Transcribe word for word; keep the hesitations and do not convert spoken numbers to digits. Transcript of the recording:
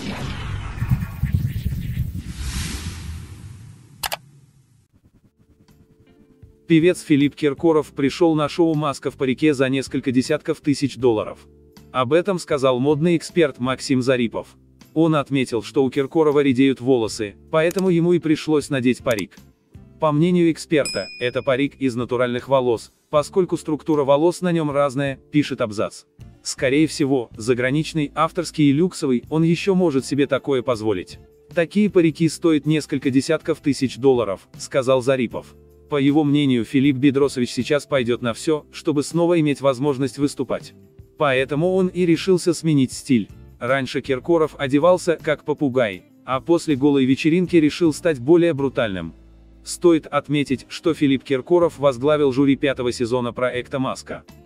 Певец Филипп Киркоров пришел на шоу «Маска в парике» за несколько десятков тысяч долларов. Об этом сказал модный эксперт Максим Зарипов. Он отметил, что у Киркорова редеют волосы, поэтому ему и пришлось надеть парик. По мнению эксперта, это парик из натуральных волос, поскольку структура волос на нем разная, пишет Абзац. Скорее всего, заграничный, авторский и люксовый, он еще может себе такое позволить. Такие парики стоят несколько десятков тысяч долларов, сказал Зарипов. По его мнению, Филипп Бедросович сейчас пойдет на все, чтобы снова иметь возможность выступать. Поэтому он и решился сменить стиль. Раньше Киркоров одевался как попугай, а после голой вечеринки решил стать более брутальным. Стоит отметить, что Филипп Киркоров возглавил жюри пятого сезона проекта «Маска».